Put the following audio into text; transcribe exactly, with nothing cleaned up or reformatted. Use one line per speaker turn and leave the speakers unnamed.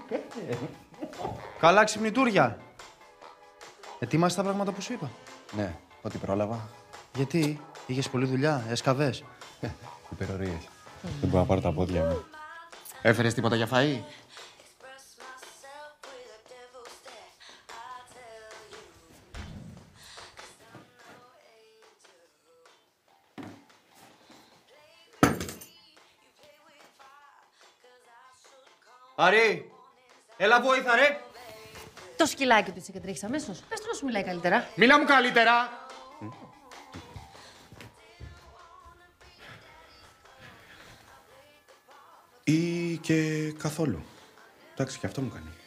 Καλά ξυπνητούρια. Ετοίμασαι τα πράγματα που σου είπα.
Ναι, ό,τι πρόλαβα.
Γιατί, είχες πολλή δουλειά, έσκαβες.
Υπερορίες. Δεν μπορώ να πάρω τα πόδια μου. Έφερες τίποτα για φαΐ?
Άρη, έλα βόηθα ρε.
Το σκυλάκι του έτσι και τρέχεις αμέσως. Πες του να σου μιλάει καλύτερα.
Μίλα μου καλύτερα! Ή και καθόλου. Εντάξει, και αυτό μου κάνει.